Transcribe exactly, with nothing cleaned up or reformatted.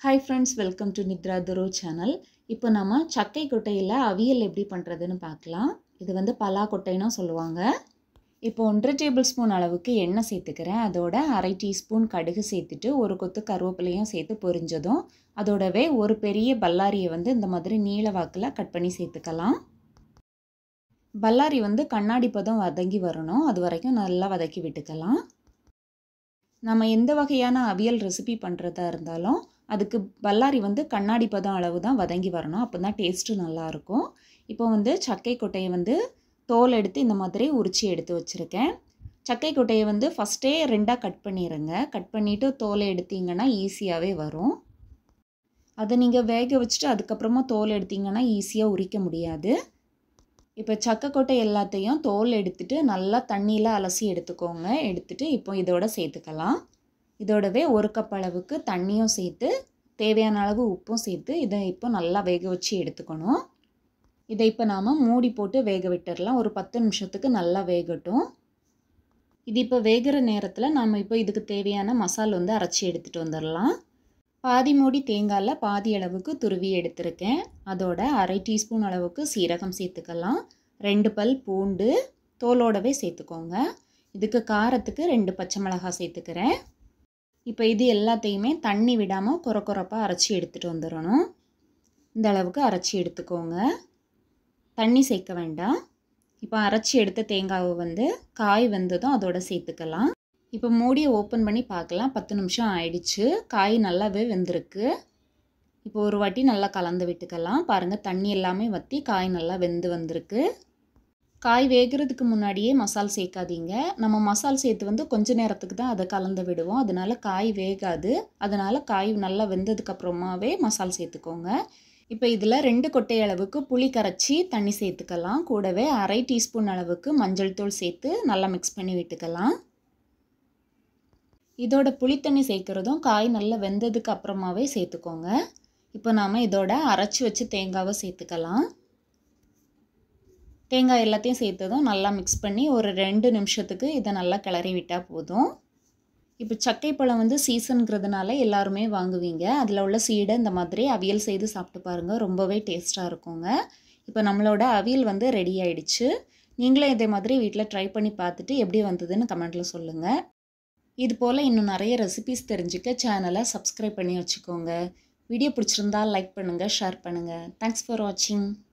Hi friends, welcome to Nidra Duru channel. இப்போ நாம சக்கை கொட்டையில அவியல் எப்படி பண்றதுன்னு பார்க்கலாம். இது வந்து பலா கொட்டைனா சொல்லுவாங்க. இப்போ ஒன்றரை டேபிள் ஸ்பூன் அளவுக்கு எண்ணெய் சேர்த்துக்கிறேன். அதோட அரை டீஸ்பூன் கடுகு சேர்த்துட்டு ஒரு கொத்து கருவேப்பிலையும் சேர்த்து பொரிஞ்சதும் அதோடவே ஒரு பெரிய பல்லாரியை வந்து இந்த மாதிரி நீள வாக்குல கட் பண்ணி சேர்த்துக்கலாம். பல்லாரி வந்து கண்ணாடி பதம் வதங்கி வரணும். அது வரைக்கும் நல்லா வதக்கி விட்டுக்கலாம். நம்ம எந்த வகையான அவியல் ரெசிபி பண்ணுறதா இருந்தாலும் அதுக்கு பல்லாரி வந்து கண்ணாடி பதம் அளவு தான் வதங்கி வரணும். அப்போ தான் டேஸ்ட்டு நல்லாயிருக்கும். இப்போ வந்து சக்கை கொட்டையை வந்து தோல் எடுத்து இந்த மாதிரி உரிச்சி எடுத்து வச்சுருக்கேன். சக்கை கொட்டையை வந்து ஃபஸ்ட்டே ரெண்டாக கட் பண்ணிடுங்க. கட் பண்ணிவிட்டு தோலை எடுத்திங்கன்னா ஈஸியாகவே வரும். அதை நீங்கள் வேக வச்சுட்டு அதுக்கப்புறமா தோல் எடுத்திங்கன்னா ஈஸியாக உரிக்க முடியாது. இப்போ சக்கை கொட்டை எல்லாத்தையும் தோல் எடுத்துட்டு நல்லா தண்ணியில் அலசி எடுத்துக்கோங்க. எடுத்துட்டு இப்போ இதோட சேர்த்துக்கலாம். இதோடவே ஒரு கப் அளவுக்கு தண்ணியும் சேர்த்து தேவையான அளவு உப்பும் சேர்த்து இதை இப்போ நல்லா வேக வச்சு எடுத்துக்கணும். இதை இப்போ நாம் மூடி போட்டு வேக விட்டுடலாம். ஒரு பத்து நிமிஷத்துக்கு நல்லா வேகட்டும். இது இப்போ வேகிற நேரத்தில் நம்ம இப்போ இதுக்கு தேவையான மசாலா வந்து அரைச்சி எடுத்துகிட்டு வந்துடலாம். பாதி மூடி தேங்காயில் பாதி அளவுக்கு துருவி எடுத்திருக்கேன். அதோட அரை டீஸ்பூன் அளவுக்கு சீரகம் சேர்த்துக்கலாம். ரெண்டு பல் பூண்டு தோலோடவே சேர்த்துக்கோங்க. இதுக்கு காரத்துக்கு ரெண்டு பச்சை மிளகாய் சேர்த்துக்கிறேன். இப்போ இது எல்லாத்தையுமே தண்ணி விடாமல் கொர கொரப்பாக அரைச்சி எடுத்துகிட்டு வந்துடணும். இந்த அளவுக்கு அரைச்சி எடுத்துக்கோங்க. தண்ணி சேர்க்க வேண்டாம். இப்போ அரைச்சி எடுத்த தேங்காவை வந்து காய் வெந்ததும் அதோட சேர்த்துக்கலாம். இப்போ மூடியை ஓப்பன் பண்ணி பார்க்கலாம். பத்து நிமிஷம் ஆயிடுச்சு. காய் நல்லாவே வெந்திருக்கு. இப்போ ஒரு வாட்டி நல்லா கலந்து விட்டுக்கலாம். பாருங்கள், தண்ணி எல்லாமே வற்றி காய் நல்லா வெந்து வந்திருக்கு. காய் வேகிறதுக்கு முன்னாடியே மசால் சேர்க்காதீங்க. நம்ம மசால் சேர்த்து வந்து கொஞ்ச நேரத்துக்கு தான் அதை கலந்து விடுவோம். அதனால் காய் வேகாது. அதனால் காய் நல்லா வெந்ததுக்கப்புறமாவே மசால் சேர்த்துக்கோங்க. இப்போ இதில் ரெண்டு கொட்டை அளவுக்கு புளி கரைச்சி தண்ணி சேர்த்துக்கலாம். கூடவே அரை டீஸ்பூன் அளவுக்கு மஞ்சள் தூள் சேர்த்து நல்லா மிக்ஸ் பண்ணி விட்டுக்கலாம். இதோட புளித்தண்ணி சேர்க்குறதும் காய் நல்லா வெந்ததுக்கு அப்புறமாவே சேர்த்துக்கோங்க. இப்போ நாம் இதோட அரைச்சி வச்சு தேங்காவை சேர்த்துக்கலாம். தேங்காய் எல்லாத்தையும் சேர்த்ததும் நல்லா மிக்ஸ் பண்ணி ஒரு ரெண்டு நிமிஷத்துக்கு இதை நல்லா கிளறி விட்டால் போதும். இப்போ சக்கைப்பழம் வந்து சீசனுங்கிறதுனால எல்லாருமே வாங்குவீங்க. அதில் உள்ள சீடை இந்த மாதிரி அவியல் செய்து சாப்பிட்டு பாருங்கள். ரொம்பவே டேஸ்ட்டாக இருக்குங்க. இப்போ நம்மளோட அவியல் வந்து ரெடி ஆயிடுச்சு. நீங்களும் இதே மாதிரி வீட்டில் ட்ரை பண்ணி பார்த்துட்டு எப்படி வந்ததுன்னு கமெண்ட்டில் சொல்லுங்கள். இது போல் இன்னும் நிறைய ரெசிபிஸ் தெரிஞ்சுக்க சேனலை சப்ஸ்கிரைப் பண்ணி வச்சுக்கோங்க. வீடியோ பிடிச்சிருந்தா லைக் பண்ணுங்கள், ஷேர் பண்ணுங்கள். தேங்க்ஸ் ஃபார் வாட்சிங்.